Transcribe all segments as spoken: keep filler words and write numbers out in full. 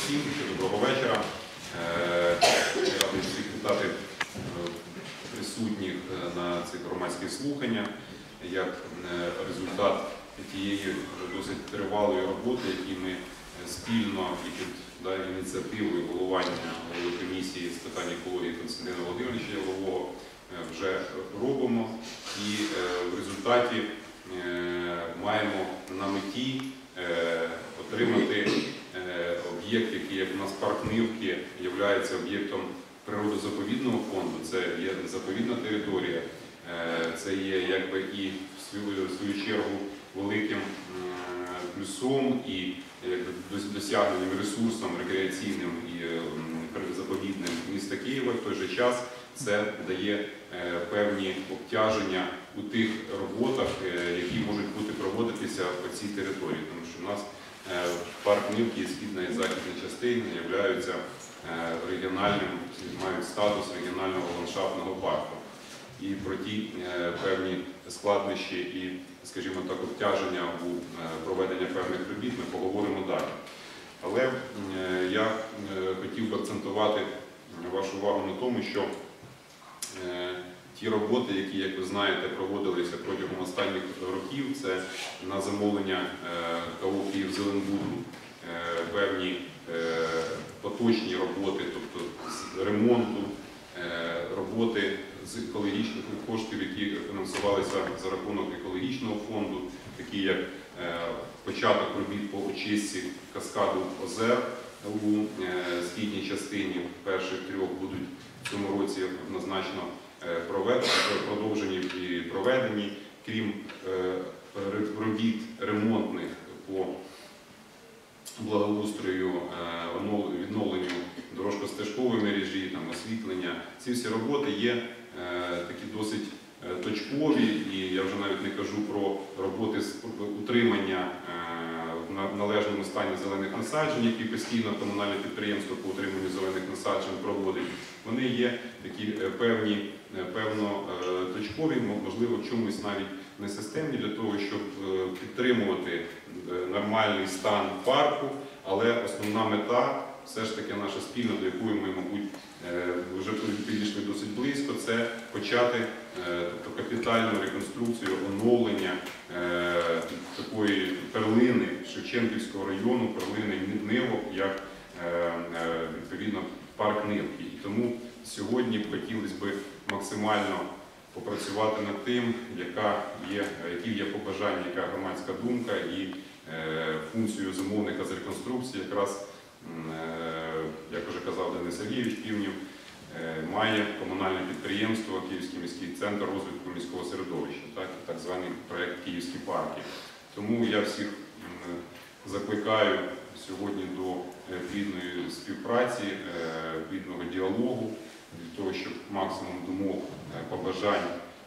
всім, доброго вечора. Я радий всіх вітати присутніх на цих громадських слуханнях як результат тієї досить тривалої роботи, які ми спільно і під да, ініціативою головування голови комісії з питань екології Константина Володимировича Ялового вже робимо. І в результаті маємо на меті отримати об'єкт, який, як у нас парк Нивки, є об'єктом природозаповідного фонду, це є заповідна територія, це є якби і в свою, в свою чергу великим плюсом і досягненим ресурсом рекреаційним і заповідним міста Києва. В той же час це дає певні обтяження у тих роботах, які можуть бути проводитися по цій території. Тому що у нас парк Нивки, східна і західна частини являються регіональним, мають статус регіонального ландшафтного парку. І про ті певні складнощі і, скажімо так, обтяження у проведенні певних робіт ми поговоримо далі. Але я хотів би акцентувати вашу увагу на тому, що ті роботи, які, як ви знаєте, проводилися протягом останніх років, це на замовлення КО «Київзеленбуду» певні поточні роботи, тобто з ремонту, роботи з екологічних коштів, які фінансувалися за рахунок екологічного фонду, такі як початок робіт по очистці каскаду озер у східній частині, перших трьох будуть в цьому році однозначно продовжені і проведені, крім робіт ремонтних по благоустрою, відновленню дорожньо-стежкової мережі, там, освітлення. Ці всі роботи є е, такі досить точкові, і я вже навіть не кажу про роботи з утримання е, в належному стані зелених насаджень, які постійно комунальне підприємство по утриманню зелених насаджень проводить. Вони є такі певні, певно точкові, можливо, в чомусь навіть не системні, для того, щоб підтримувати нормальний стан парку, але основна мета, все ж таки наша спільна, до якої ми, мабуть, вже підійшли досить близько, це почати тобто, капітальну реконструкцію, оновлення такої перлини Шевченківського району, перлини Нивок, як відповідно парк Нивки. І тому сьогодні б хотілося б максимально попрацювати над тим, яка є, які є побажання, яка громадська думка, і функцію замовника з реконструкції якраз, як вже казав Денис Сергійович Півнів, має комунальне підприємство Київський міський центр розвитку міського середовища, так, так званий проєкт «Київські парки». Тому я всіх закликаю сьогодні до плідної співпраці, плідного діалогу, для того, щоб максимум думок, побажань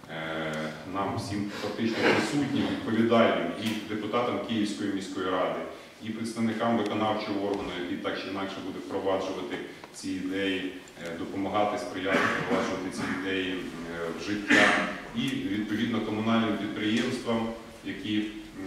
нам всім фактично присутнім, відповідальним і депутатам Київської міської ради, і представникам виконавчого органу, який так чи інакше буде впроваджувати ці ідеї, допомагати, сприяти впроваджувати ці ідеї в життя, і відповідно комунальним підприємствам, які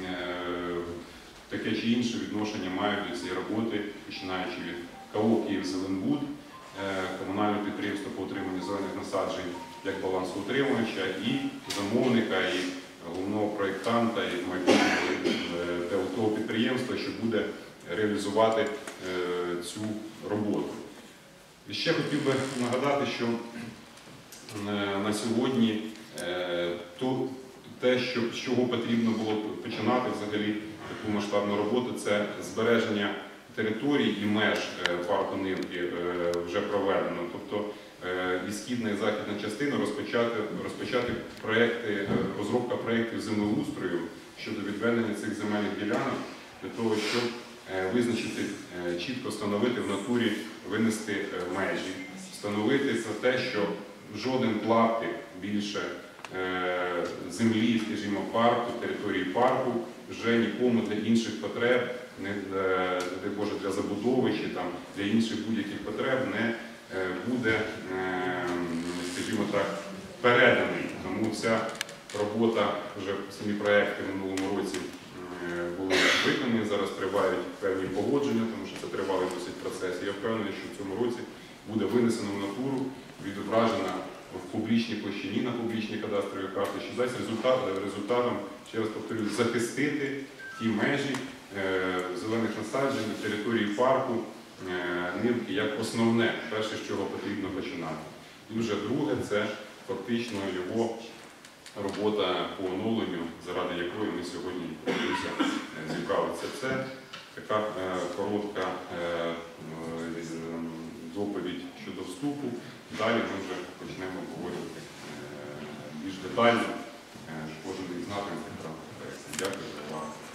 таке чи інше відношення мають до цієї роботи, починаючи від КО «Київзеленбуд», комунального підприємства по утриманню зелених насаджень як балансоутримувача, і замовника, і головного проєктанта, і майбутнього того підприємства, що буде реалізувати цю роботу. І ще хотів би нагадати, що на сьогодні то, те, що, з чого потрібно було починати взагалі таку масштабну роботу, це збереження територій і меж парку Нивки вже проведено. Тобто і східна, і західна частина розпочати, розпочати проекти, розробка проєктів землеустрою щодо відведення цих земельних ділянок, для того, щоб визначити, чітко встановити в натурі, винести межі, встановити за те, що жоден клаптик більше землі, скажімо, парку, території парку вже нікому для інших потреб, не для, Боже, для забудови чи там, для інших будь-яких потреб не буде, скажімо так, переданий. Тому вся робота, вже самі проекти в минулому році були виконані, зараз тривають певні погодження, тому що це тривалий досить процес. впевнений, що в цьому році буде винесено в натуру, відображена в публічній площині на публічній кадастровій карті, що дасть результат, результатом, ще раз повторюю, захистити ті межі е, зелених насаджень, території парку, е, нивки як основне, перше, з чого потрібно починати. І вже друге, це фактично його робота по оновленню, заради якої ми сьогодні зібралися. Це така е, коротка е, доповідь щодо вступу. Далі ми вже почнемо говорити е, більш детально е, кожен із напрямків. Дякую за увагу.